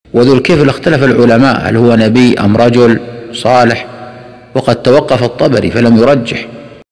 وذو الكفل اختلف العلماء هل هو نبي أم رجل صالح، وقد توقف الطبري فلم يرجح،